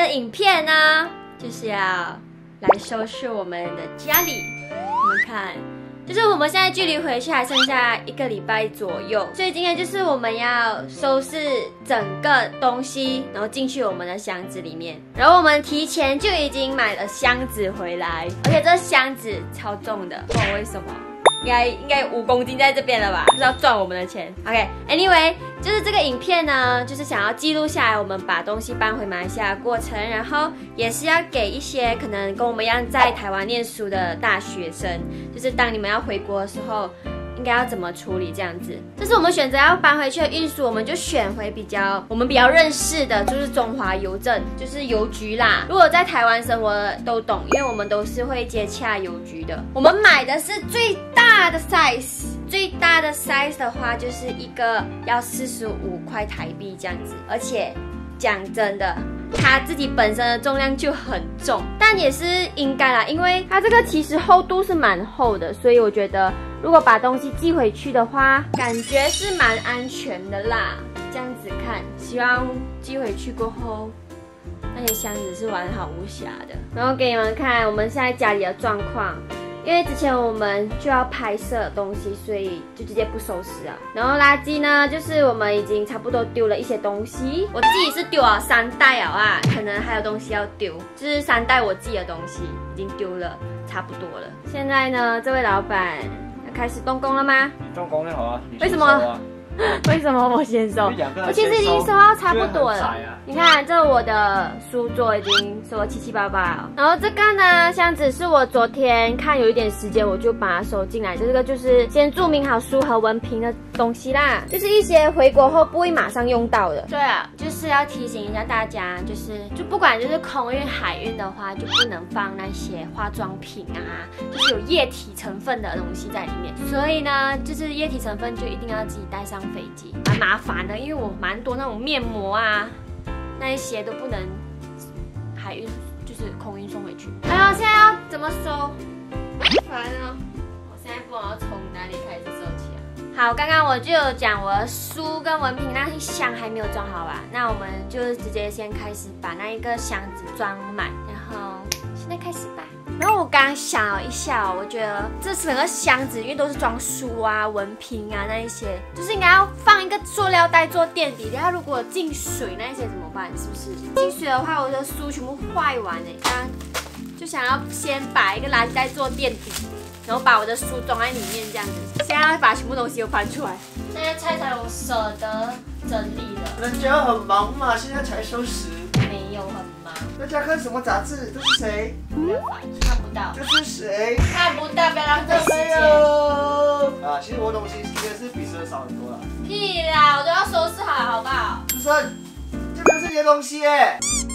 影片呢，就是要来收拾我们的家里。你们看，就是我们现在距离回去还剩下1个礼拜左右，所以今天就是我们要收拾整个东西，然后进去我们的箱子里面。然后我们提前就已经买了箱子回来，而且这箱子超重的，不知道为什么。应该5公斤在这边了吧？就是要赚我们的钱。OK，Anyway，就是这个影片呢，就是想要记录下来我们把东西搬回马来西亚的过程，然后也是要给一些可能跟我们一样在台湾念书的大学生，就是当你们要回国的时候，应该要怎么处理这样子。这是我们选择要搬回去的运输，我们就选回我们比较认识的，就是中华邮政，就是邮局啦。如果在台湾生活的都懂，因为我们都是会接洽邮局的。我们买的是最大的 size， 最大的 size 的话就是一个要45块台币这样子，而且讲真的，它自己本身的重量就很重，但也是应该啦，因为它这个其实厚度是蛮厚的，所以我觉得如果把东西寄回去的话，感觉是蛮安全的啦。这样子看，希望寄回去过后，那些箱子是完好无瑕的。然后给你们看我们现在家里的状况。因为之前我们就要拍摄东西，所以就直接不收拾了。然后垃圾呢，就是我们已经差不多丢了一些东西，我自己是丢了3袋了啊，可能还有东西要丢，就是3袋我自己的东西已经丢了差不多了。现在呢，这位老板要开始动工了吗？ 动工就好啊。 为什么？为什么我先收？我其实已经收到差不多了。你看，这我的书桌已经收得七七八八了。然后这个呢，箱子是我昨天看有一点时间，我就把它收进来。这个就是先注明好书和文凭的东西啦，就是一些回国后不会马上用到的。对啊，就是要提醒一下大家，就不管就是空运、海运的话，就不能放那些化妆品啊，就是有液体成分的东西在里面。所以呢，就是液体成分就一定要自己带上飞机，蛮麻烦的，因为我蛮多那种面膜啊，那一些都不能海运，就是空运送回去。哎呦，现在要怎么收？烦哦！我现在不知道从哪里开始收起啊。好，刚刚我就有讲我的书跟文凭那一箱还没有装好吧？那我们就直接先开始把那一个箱子装满，然后现在开始吧。然后我刚刚想了一下，我觉得这整个箱子因为都是装书啊、文凭啊那一些，就是应该要放一个塑料袋做垫底。然后如果进水那一些怎么办？是不是进水的话，我的书全部坏完哎。刚刚就想要先把一个垃圾袋做垫底，然后把我的书装在里面这样子。现在要把全部东西都翻出来。现在菜才有舍得整理的。 人家很忙嘛，现在才收拾。 没有很忙。 大家看什么杂志？这是谁？ 看不到。 这是谁？ 看不到，不要浪费时间。 啊，其实我东西应该是比谁少很多了。 屁啦，我都要收拾好，好不好？ 书生，这个是你的东西耶。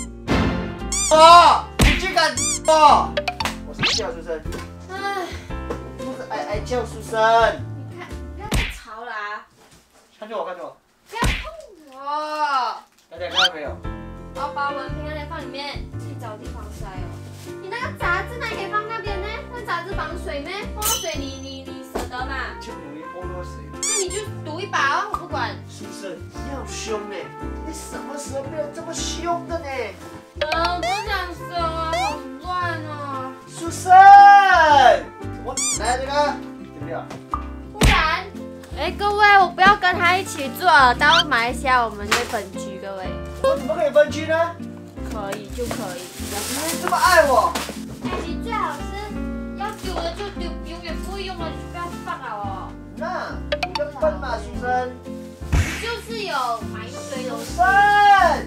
哦，你居敢哦！我是叫书生。 唉， 不是哀叫书生。 你看，不要再吵了啊！ 看着我，看着我。 不要碰我！ 大家看到没有？ 我要把文凭那些放里面，自己找地方塞哦。你那个杂志哪里可以放那边呢？那杂志防水咩？泼水你舍得吗？ 就容易泼落水。 那你就赌一把哦，我不管。 书生，你好凶呢！你什么时候没有这么凶的呢？ 我不想收啊，好乱哦。 书生，我来这个，对不对？ 不然，各位，我不要跟他一起住了，到马来西亚我们就会分居，各位。 我怎么可以分居呢？ 可以就可以。 你这么爱我？ 你最好是要丢的就丢，永远不会用的你就不要放了哦。 那你个笨嘛，书生。 你就是有买一堆东西。 书生。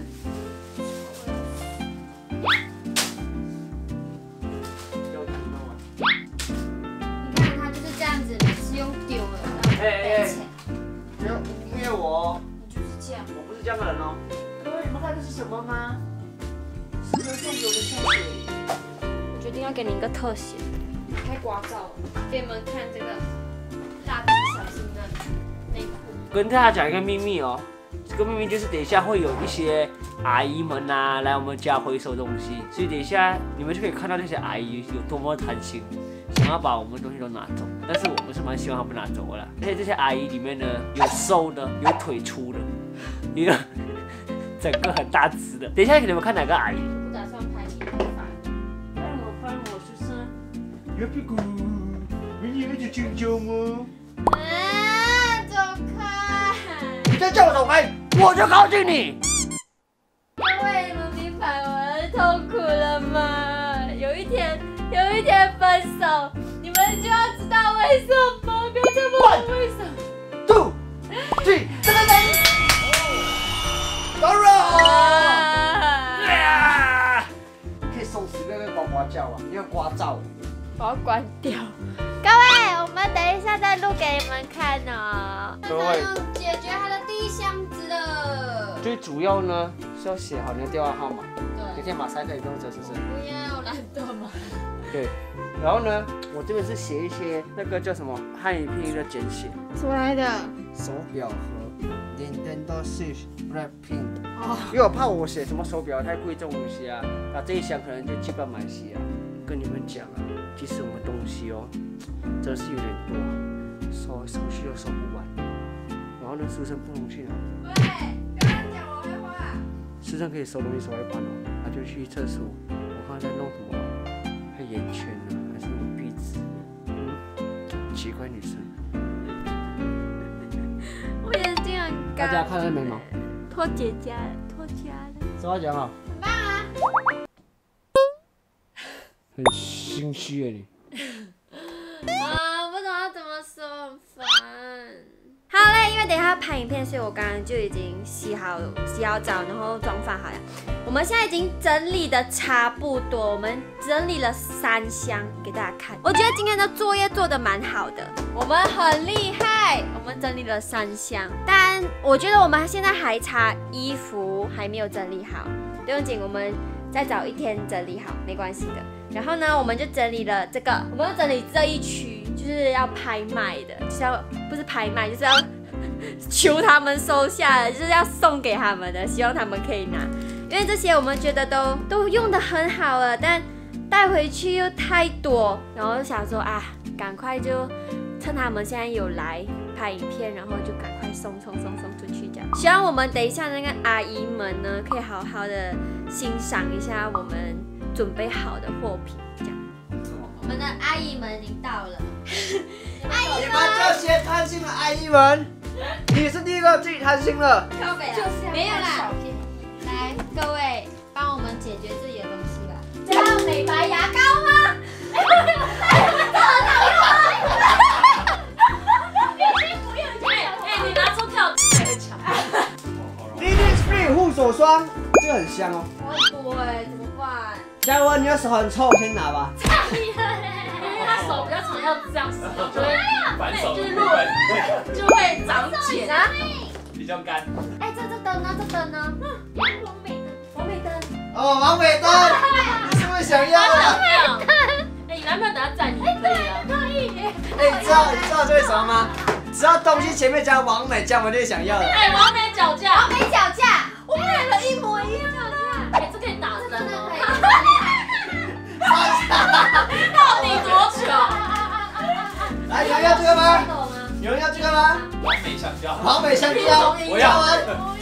你看他就是这样子，你是用丢的，然后带钱。 不要污蔑我哦。 你就是这样。 我不是这样的人哦。各位，你们看这是什么吗？是个送给我的香水。 我决定要给你一个特写，太聒噪了。给你们看这个蜡笔小新的内裤。 跟大家讲一个秘密哦，这个秘密就是等一下会有一些阿姨们啊来我们家回收东西，所以等一下你们就可以看到那些阿姨有多么贪心，想要把我们东西都拿走。但是我们是蛮希望他们拿走的啦。而且这些阿姨里面呢，有瘦的，有腿粗的，有整个很大只的。等一下给你们看哪个阿姨。 不打算拍你头发。 翻我是不是？有屁股，你以为是青椒吗？ 走开！ 你再叫我走开， 我就靠近你。 各位，你们明白我痛苦了吗？有一天分手，你们就要知道为什么。不要再问我为什么。 2、3，这个人，当然，可以送10个呱呱叫啊！你要呱噪。 我要关掉。各位，我们等一下再录给你们看哦。 各位解决他的第一箱子了。 最主要呢是要写好你的电话号码， 对你可以马赛克也不用折，是不是？ 不要，我懒惰嘛。 对。然后呢，我这边是写一些那个叫什么汉语拼音的简写。 什么来的？ 手表和 Nintendo Switch Blackpink。 哦。 因为我怕我写什么手表太贵重东西啊，那这一箱可能就寄到马来西亚。跟你们讲啊，其实我们东西哦，真的是有点多，收去又收不完。然后呢，书生不能去哪？ 喂，不要讲我坏话。 书生可以收东西收一半哦，他就去厕所，我看他在弄什么，他眼圈啊，还是弄鼻子？奇怪女生。 我眼睛很干。 大家看到眉毛？ 脱结痂了，脱痂了。 实话讲啊， 很棒啊！ 很心虚耶你。 啊，不知道怎么说，很烦。好嘞，因为等一下要拍影片，所以我刚刚就已经洗好澡，然后妆发好了。我们现在已经整理的差不多，我们整理了3箱给大家看。我觉得今天的作业做的蛮好的，我们很厉害，我们整理了3箱。但我觉得我们现在还差衣服还没有整理好，不用紧，我们再找一天整理好，没关系的。然后呢，我们就整理了这个，我们要整理这一区，就是要拍卖的，就是要不是拍卖，就是要求他们收下的，就是要送给他们的，希望他们可以拿。因为这些我们觉得都用得很好了，但带回去又太多，然后就想说啊，赶快就趁他们现在有来拍影片，然后就赶快送出去这样。希望我们等一下那个阿姨们呢，可以好好的欣赏一下我们准备好的货品，这样。我们的阿姨们已经到了，阿姨你们这些贪心的阿姨们，你是第一个自己贪心了。 靠北了，没有啦。来，各位帮我们解决自己的东西吧。这要美白牙膏吗？ 你拿出跳很强。 Innisfree 护手霜，这个很香哦。 我很多哎，怎么办？ 嘉文，你的手很臭，先拿吧。 因为他手比较常要这样使，就会反手就是落就会长茧啊。 比较干。 哎，这灯呢？这灯呢？王美灯。 哦，王美灯，你是不是想要啊？ 哎，你男朋友等下载你可以啊。 可以。 哎，你知道这是什么吗？只要东西前面加王美，嘉文就想要了。 哎，王美脚架， 没脚架，我买了一模一样的。 哎，这可以打针哦。 以。 到底多久？ 来，有人要这个吗？有人要这个吗？ 完美香蕉。 王美香蕉， 我要嘉文，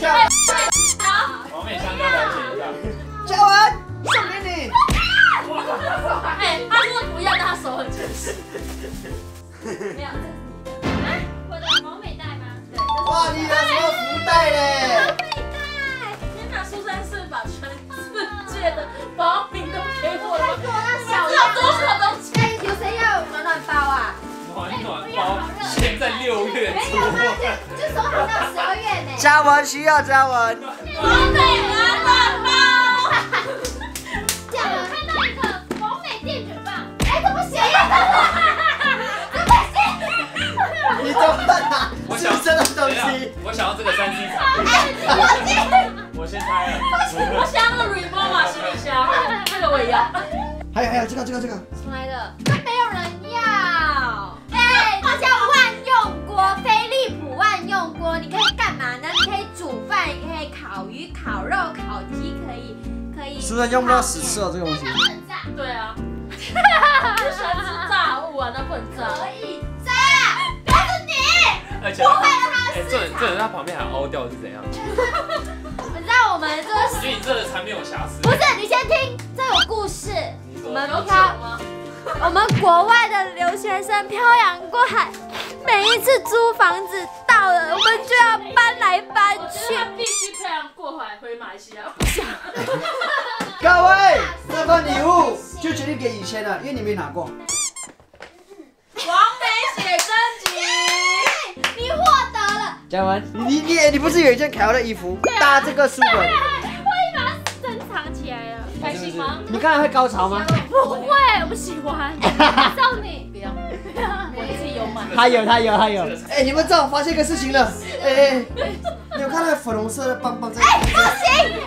完美香蕉了解一下。 嘉文，送给你。 哎，他真的不要，但他手很诚实。 没有，这是你的。我的毛美袋吗？对。 哇，你有什么福袋嘞？ 天哪，苏珊是把全世界的保品都给我了， 小要多少东西？ 哎，有谁要暖暖包啊？ 暖暖包，现在6月初。 就收好到12月呢。 嘉文需要嘉文。 王美暖暖包。 这样我看到一个王美电卷棒，哎，这不行， 你怎么拿出生的东西？ 我想要这个3C产品。我先猜了。 我想要那个 Remote 马行李箱，那个我也要。 还有这个。 什么来的？这没有人要。哎，这叫万用锅，飞利浦万用锅，你可以干嘛呢？你可以煮饭，也可以烤鱼、烤肉、烤鸡，可以。 是不是用不到10次哦？这个东西。 对啊。不喜欢吃炸物啊，那不能炸。 可以炸，都是你。 而且破坏了他的市场。 这人他旁边还凹掉是怎样？ 你知道我们们这个所以你这个才没有瑕疵。 不是，你先听，这有故事。 你说我们有酒漂， 吗？ 我们国外的留学生漂洋过海，每一次租房子到了，我们就要搬来搬去。 他必须漂洋过海回马来西亚，不想。 各位，这份礼物就决定给以谦了，因为你没拿过。 王美写真集， 你获得了， 讲完，你不是有一件凯尔的衣服搭这个书本？ 我已经把它珍藏起来了。 开心吗？ 你刚才会高潮吗？ 不会，我不喜欢。送你， 不要，我自己有买。 他有。哎，你们知道我发现一个事情了？哎，你有看那个粉红色的棒棒在？ 不行，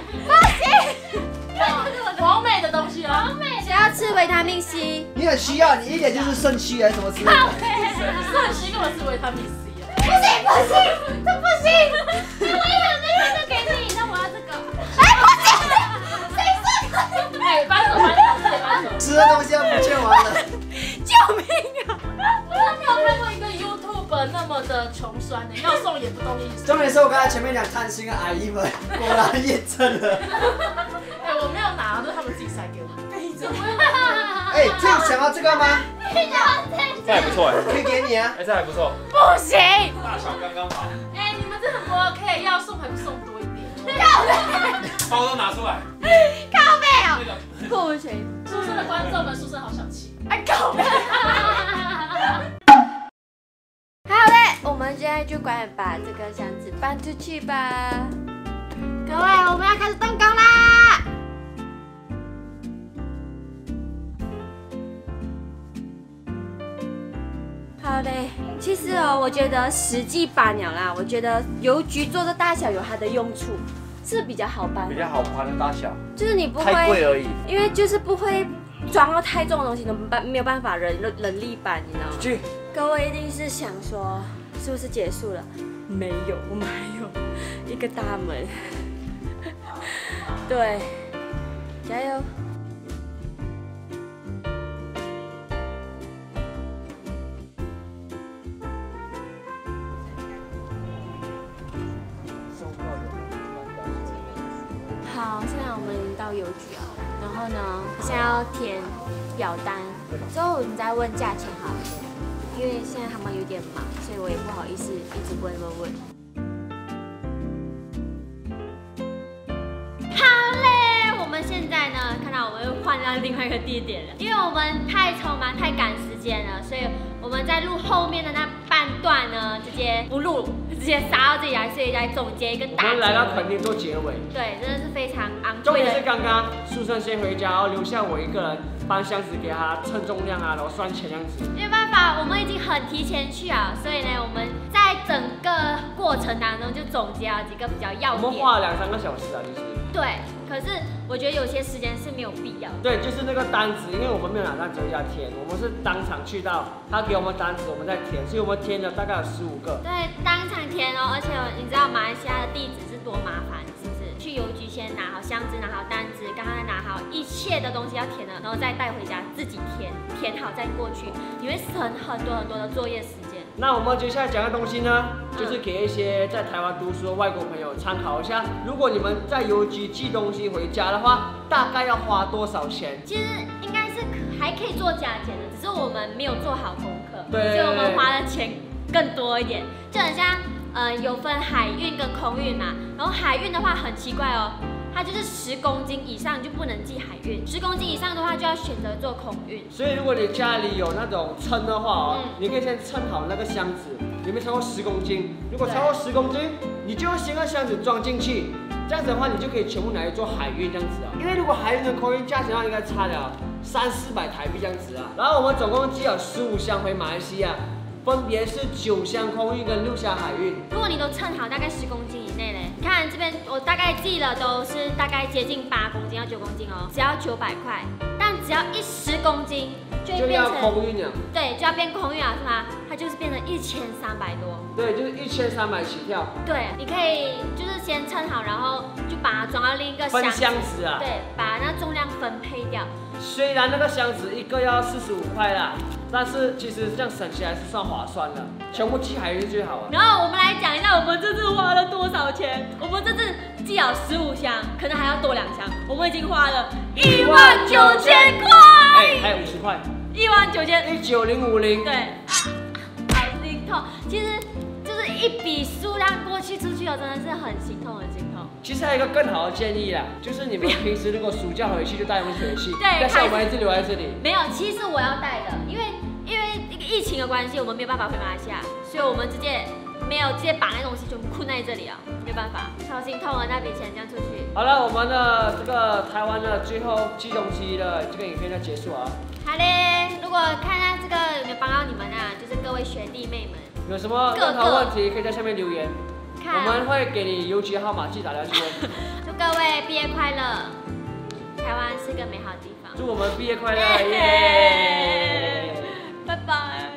王美的东西啊，王美谁要吃维他命 C？ 你很需要，你一点就是肾虚还是什么之类的。 肾虚根本是维他命 C 啊。 不行，这不行！我一想那个给你，那我要这个。哎，不行，谁说的？ 哎，搬走， 吃的东西要不见完了。 救命啊！ 我都没有看过一个 YouTube 那么的穷酸的，要送也不动意思。 重点是我刚才前面讲贪心的阿姨们，果然验证了。 哎，我没有拿，都是他们自己塞给我。 哎，这有想要这个吗？ 这还不错哎， 可以给你啊。 哎，这还不错， 不行， 大小刚刚好， 哎，你们真的不 OK，要送还不送多一点。 包都拿出来。 靠背哦， 那个不行， 宿舍的观众们，宿舍好小气。 哎靠背。好嘞，我们现在就快点把这个箱子搬出去吧。各位，我们要开始动工啦！好嘞，其实哦，我觉得实际搬了啦，我觉得邮局做的大小有它的用处，是比较好搬比，较好搬的大小， 就是你不会， 太贵而已。 因为就是不会装到太重的东西，没有办法人力搬，你知道吗？ 去， 各位一定是想说，是不是结束了？没有，我们还有一个大门。对，加油！好，现在我们已经到邮局了，然后呢，现在要填表单，之后我们再问价钱好了。因为现在他们有点忙，所以我也不好意思一直问。好嘞，我们现在呢，看到我们又换到另外一个地点了，因为我们太匆忙、太赶时间了，所以我们在录后面的那半段呢，直接不录，直接杀到这里来，所以来总结一个大结尾。 我们来到垦丁做结尾。 对，真的是非常昂重点是贵的。 刚刚苏珊先回家，然后留下我一个人搬箱子给他称重量啊，然后算钱这样子。 没有办法，我们已经很提前去啊，所以呢，我们在整个过程当中就总结了几个比较要点。 我们花了2、3个小时啊，就是。 对，可是我觉得有些时间是没有必要的。 对，就是那个单子，因为我们没有拿单子要填，我们是当场去到，他给我们单子，我们再填，所以我们填了大概有15个。 对，当场填哦，而且你知道马来西亚的地址是多麻烦，是不是？去邮局先拿好箱子，拿好单子，刚刚拿好一切的东西要填了，然后再带回家自己填，填好再过去，你会省很多的作业时间。 那我们接下来讲的东西呢，就是给一些在台湾读书的外国朋友参考一下。如果你们在邮局寄东西回家的话，大概要花多少钱？ 其实应该是还可以做加减的，只是我们没有做好功课， 对， 所以我们花的钱更多一点，就很像有分海运跟空运嘛。然后海运的话很奇怪哦，它就是10公斤以上就不能寄海运，10公斤以上的话就要选择做空运。 所以如果你家里有那种称的话哦，你可以先称好那个箱子，有没有超过10公斤？如果超过10公斤，你就先把箱子装进去，这样子的话你就可以全部拿来做海运这样子啊。因为如果海运跟空运价钱的话，应该差了300-400台币这样子啊。然后我们总共寄了15箱回马来西亚，分别是9箱空运跟6箱海运。 如果你都称好大概10公斤以内嘞，你看这边我大概寄了都是大概接近8公斤到9公斤哦，只要900块，但只要10公斤就会变成空运了， 对，就要变空运了是吗？它就是变成1300多。 对，就是1300起跳。 对，你可以就是先称好，然后就把它装到另一个分箱子啊。 对，把那重量分配掉。 虽然那个箱子一个要45块啦，但是其实这样省起来是算划算的，全部寄海运最好啊。 然后我们来讲一下我们这次花了多少钱。我们这次既有15箱，可能还要多2箱。我们已经花了19000块， 哎，还有50块 19000， 19050。 对，好心痛。其实就是一笔数量过去出去了，真的是很心痛，很心痛。 其实还有一个更好的建议啦，就是你们平时如果暑假回去就带他们回去， 对， 不要像我们一直留在这里。 没有，其实我要带的，因为疫情的关系，我们没有办法回马来西亚，所以我们直接把那东西全部困在这里了，没办法，超心痛啊！那笔钱这样出去。 好了，我们的这个台湾的最后寄东西的这个影片就结束啊。 好嘞，如果看到这个有没有帮到你们啊，就是各位学弟妹们， 有什么任何问题可以在下面留言，我们会给你邮局号码寄打下去。 祝各位毕业快乐，台湾是个美好的地方。 祝我们毕业快乐，耶！ 拜拜。